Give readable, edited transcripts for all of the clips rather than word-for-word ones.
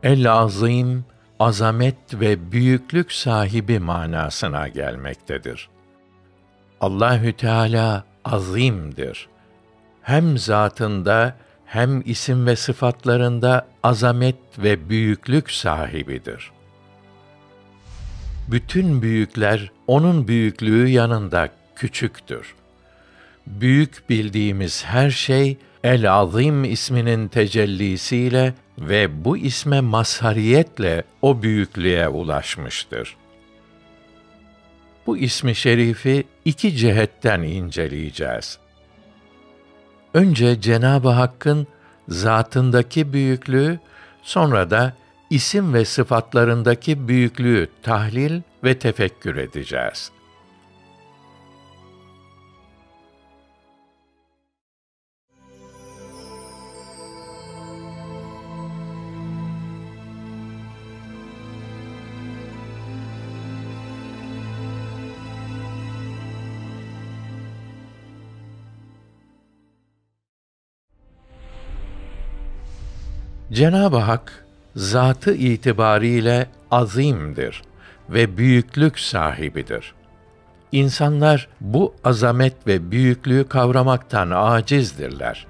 El-Azim, azamet ve büyüklük sahibi manasına gelmektedir. Allahü Teala azimdir. Hem zatında hem isim ve sıfatlarında azamet ve büyüklük sahibidir. Bütün büyükler onun büyüklüğü yanında küçüktür. Büyük bildiğimiz her şey El-Azim isminin tecellisiyle ve bu isme mazhariyetle o büyüklüğe ulaşmıştır. Bu ismi şerifi iki cihetten inceleyeceğiz. Önce Cenab-ı Hakk'ın zatındaki büyüklüğü, sonra da isim ve sıfatlarındaki büyüklüğü tahlil ve tefekkür edeceğiz. Cenab-ı Hak, zatı itibariyle azimdir ve büyüklük sahibidir. İnsanlar bu azamet ve büyüklüğü kavramaktan acizdirler.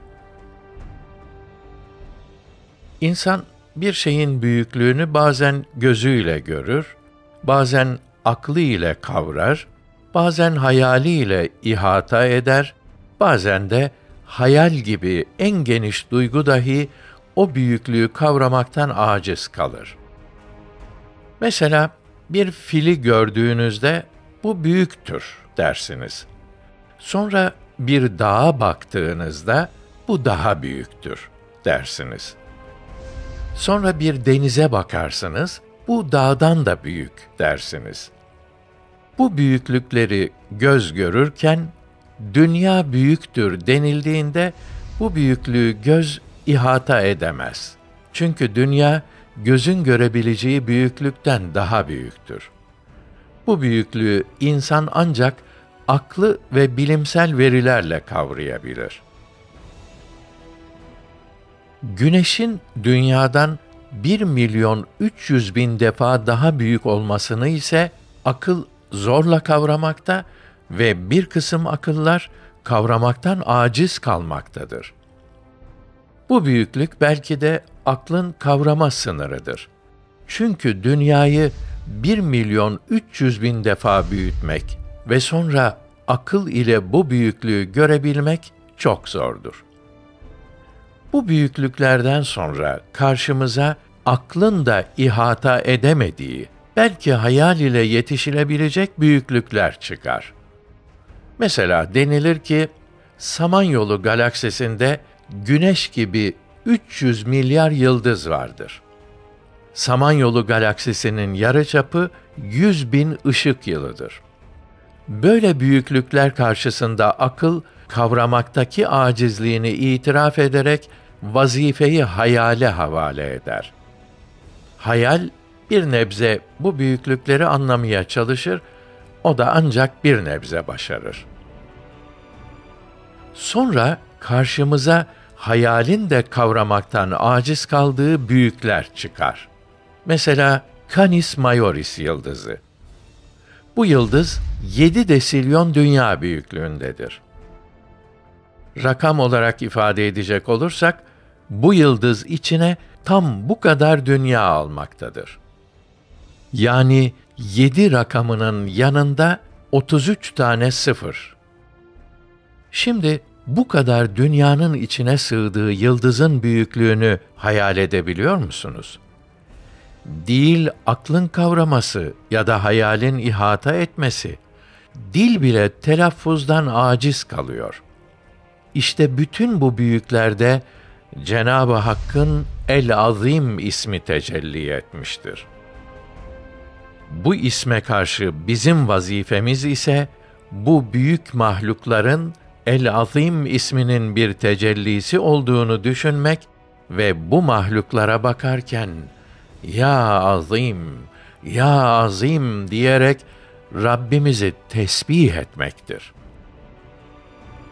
İnsan bir şeyin büyüklüğünü bazen gözüyle görür, bazen aklı ile kavrar, bazen hayaliyle ihata eder, bazen de hayal gibi en geniş duygu dahi o büyüklüğü kavramaktan aciz kalır. Mesela bir fili gördüğünüzde bu büyüktür dersiniz. Sonra bir dağa baktığınızda bu daha büyüktür dersiniz. Sonra bir denize bakarsınız, bu dağdan da büyük dersiniz. Bu büyüklükleri göz görürken, dünya büyüktür denildiğinde bu büyüklüğü göz ihata edemez. Çünkü dünya, gözün görebileceği büyüklükten daha büyüktür. Bu büyüklüğü insan ancak aklı ve bilimsel verilerle kavrayabilir. Güneşin dünyadan 1.300.000 defa daha büyük olmasını ise akıl zorla kavramakta ve bir kısım akıllar kavramaktan aciz kalmaktadır. Bu büyüklük belki de aklın kavrama sınırıdır. Çünkü dünyayı 1.300.000 defa büyütmek ve sonra akıl ile bu büyüklüğü görebilmek çok zordur. Bu büyüklüklerden sonra karşımıza aklın da ihata edemediği, belki hayal ile yetişilebilecek büyüklükler çıkar. Mesela denilir ki, Samanyolu galaksisinde Güneş gibi 300 milyar yıldız vardır. Samanyolu galaksisinin yarıçapı 100.000 ışık yılıdır. Böyle büyüklükler karşısında akıl, kavramaktaki acizliğini itiraf ederek vazifeyi hayale havale eder. Hayal, bir nebze bu büyüklükleri anlamaya çalışır, o da ancak bir nebze başarır. Sonra karşımıza hayalin de kavramaktan aciz kaldığı büyükler çıkar. Mesela Canis Majoris yıldızı. Bu yıldız 7 desilyon dünya büyüklüğündedir. Rakam olarak ifade edecek olursak, bu yıldız içine tam bu kadar dünya almaktadır. Yani 7 rakamının yanında 33 tane sıfır. Şimdi bu kadar dünyanın içine sığdığı yıldızın büyüklüğünü hayal edebiliyor musunuz? Değil aklın kavraması ya da hayalin ihata etmesi, dil bile telaffuzdan aciz kalıyor. İşte bütün bu büyüklerde Cenab-ı Hakk'ın El-Azim ismi tecelli etmiştir. Bu isme karşı bizim vazifemiz ise bu büyük mahlukların El-Azim isminin bir tecellisi olduğunu düşünmek ve bu mahluklara bakarken "Ya Azim, Ya Azim" diyerek Rabbimizi tesbih etmektir.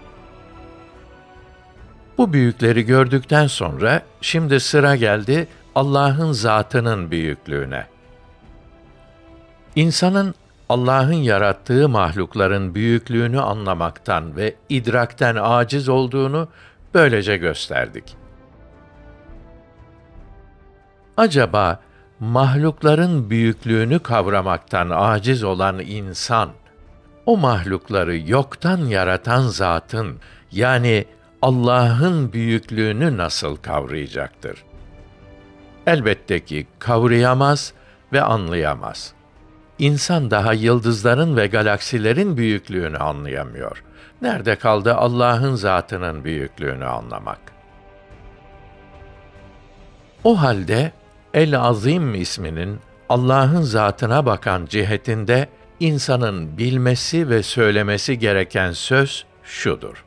Bu büyükleri gördükten sonra şimdi sıra geldi Allah'ın zatının büyüklüğüne. İnsanın Allah'ın yarattığı mahlukların büyüklüğünü anlamaktan ve idrakten aciz olduğunu böylece gösterdik. Acaba mahlukların büyüklüğünü kavramaktan aciz olan insan, o mahlukları yoktan yaratan zatın, yani Allah'ın büyüklüğünü nasıl kavrayacaktır? Elbette ki kavrayamaz ve anlayamaz. İnsan daha yıldızların ve galaksilerin büyüklüğünü anlayamıyor. Nerede kaldı Allah'ın zatının büyüklüğünü anlamak? O halde El-Azim isminin Allah'ın zatına bakan cihetinde insanın bilmesi ve söylemesi gereken söz şudur: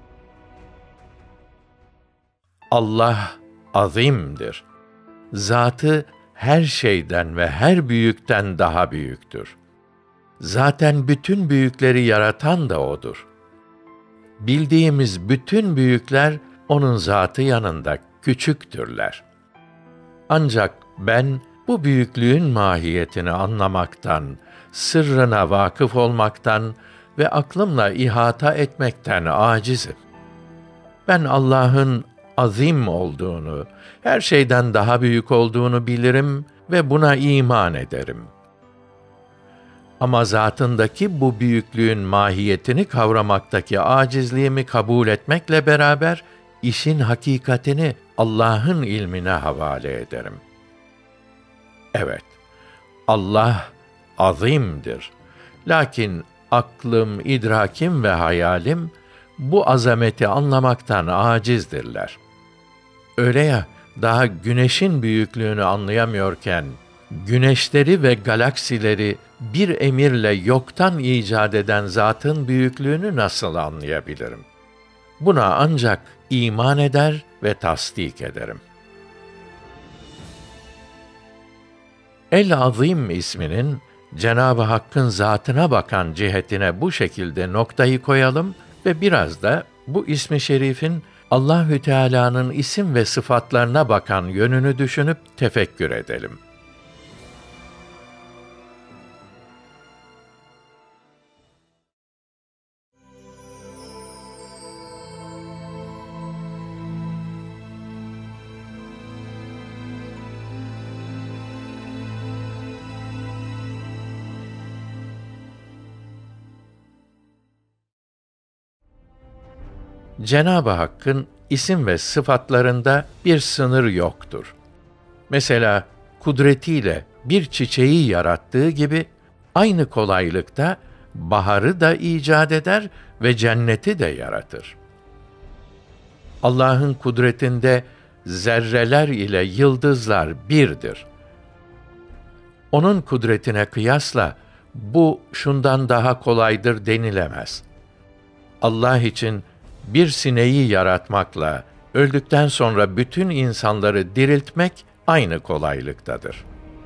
Allah azimdir. Zatı her şeyden ve her büyükten daha büyüktür. Zaten bütün büyükleri yaratan da O'dur. Bildiğimiz bütün büyükler O'nun zatı yanında küçüktürler. Ancak ben bu büyüklüğün mahiyetini anlamaktan, sırrına vakıf olmaktan ve aklımla ihata etmekten acizim. Ben Allah'ın azim olduğunu, her şeyden daha büyük olduğunu bilirim ve buna iman ederim. Ama zatındaki bu büyüklüğün mahiyetini kavramaktaki acizliğimi kabul etmekle beraber, işin hakikatini Allah'ın ilmine havale ederim. Evet, Allah azimdir. Lakin aklım, idrakim ve hayalim bu azameti anlamaktan acizdirler. Öyle ya, daha güneşin büyüklüğünü anlayamıyorken, güneşleri ve galaksileri bir emirle yoktan icat eden zatın büyüklüğünü nasıl anlayabilirim? Buna ancak iman eder ve tasdik ederim. El-Azim isminin Cenab-ı Hakk'ın zatına bakan cihetine bu şekilde noktayı koyalım ve biraz da bu ismi şerifin Allahü Teala'nın isim ve sıfatlarına bakan yönünü düşünüp tefekkür edelim. Cenab-ı Hakk'ın isim ve sıfatlarında bir sınır yoktur. Mesela kudretiyle bir çiçeği yarattığı gibi aynı kolaylıkta baharı da icat eder ve cenneti de yaratır. Allah'ın kudretinde zerreler ile yıldızlar birdir. Onun kudretine kıyasla bu şundan daha kolaydır denilemez. Allah için bir sineği yaratmakla öldükten sonra bütün insanları diriltmek aynı kolaylıktadır.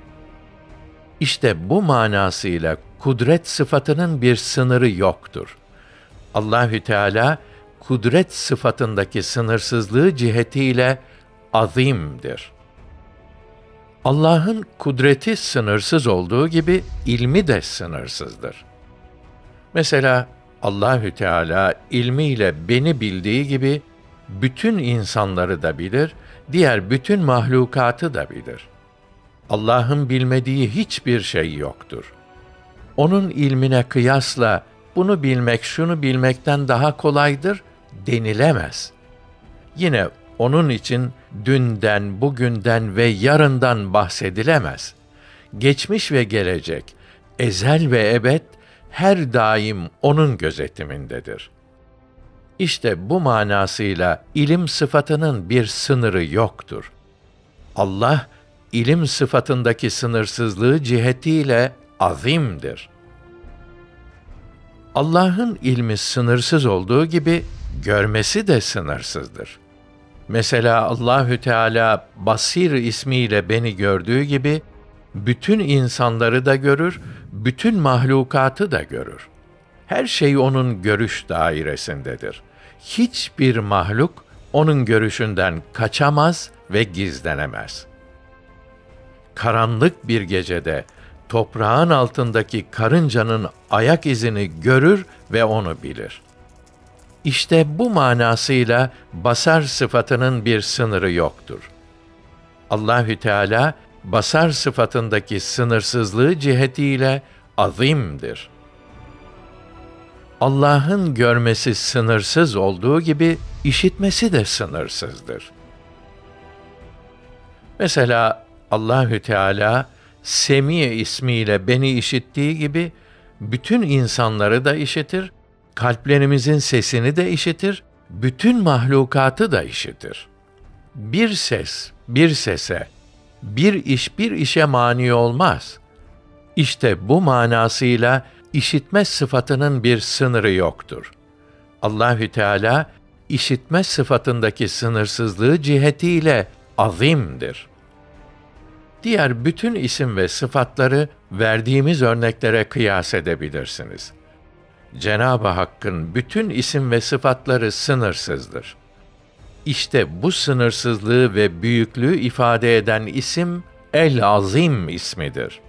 İşte bu manasıyla kudret sıfatının bir sınırı yoktur. Allahü Teala kudret sıfatındaki sınırsızlığı cihetiyle azimdir. Allah'ın kudreti sınırsız olduğu gibi ilmi de sınırsızdır. Mesela Allahü Teala ilmiyle beni bildiği gibi bütün insanları da bilir, diğer bütün mahlukatı da bilir. Allah'ın bilmediği hiçbir şey yoktur. Onun ilmine kıyasla bunu bilmek, şunu bilmekten daha kolaydır denilemez. Yine onun için dünden, bugünden ve yarından bahsedilemez. Geçmiş ve gelecek, ezel ve ebed her daim onun gözetimindedir. İşte bu manasıyla ilim sıfatının bir sınırı yoktur. Allah, ilim sıfatındaki sınırsızlığı cihetiyle azimdir. Allah'ın ilmi sınırsız olduğu gibi görmesi de sınırsızdır. Mesela Allahü Teala Basir ismiyle beni gördüğü gibi bütün insanları da görür, bütün mahlukatı da görür. Her şey onun görüş dairesindedir. Hiçbir mahluk onun görüşünden kaçamaz ve gizlenemez. karanlık bir gecede toprağın altındaki karıncanın ayak izini görür ve onu bilir. İşte bu manasıyla basar sıfatının bir sınırı yoktur. Allahü Teala basar sıfatındaki sınırsızlığı cihetiyle azimdir. Allah'ın görmesi sınırsız olduğu gibi işitmesi de sınırsızdır. Mesela Allahü Teala Semi ismiyle beni işittiği gibi bütün insanları da işitir, kalplerimizin sesini de işitir, bütün mahlukatı da işitir. Bir ses bir sese, bir iş bir işe mani olmaz. İşte bu manasıyla işitme sıfatının bir sınırı yoktur. Allahü Teala işitme sıfatındaki sınırsızlığı cihetiyle azimdir. Diğer bütün isim ve sıfatları verdiğimiz örneklere kıyas edebilirsiniz. Cenab-ı Hakk'ın bütün isim ve sıfatları sınırsızdır. İşte bu sınırsızlığı ve büyüklüğü ifade eden isim El-Azim ismidir.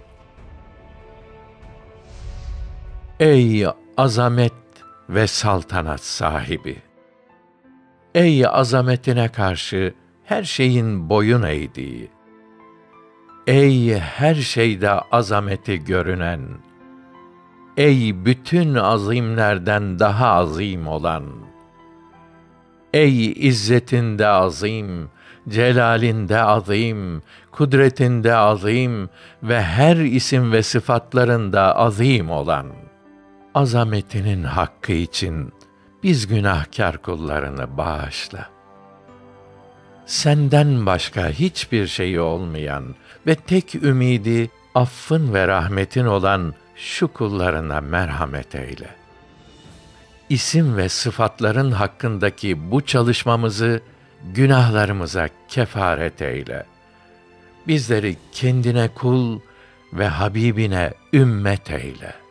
Ey azamet ve saltanat sahibi! Ey azametine karşı her şeyin boyun eğdiği! Ey her şeyde azameti görünen! Ey bütün azimlerden daha azim olan! Ey izzetinde azim, celalinde azim, kudretinde azim ve her isim ve sıfatlarında azim olan! Azametinin hakkı için biz günahkar kullarını bağışla. Senden başka hiçbir şeyi olmayan ve tek ümidi affın ve rahmetin olan şu kullarına merhamet eyle. İsim ve sıfatların hakkındaki bu çalışmamızı günahlarımıza kefaret eyle. Bizleri kendine kul ve Habibine ümmet eyle.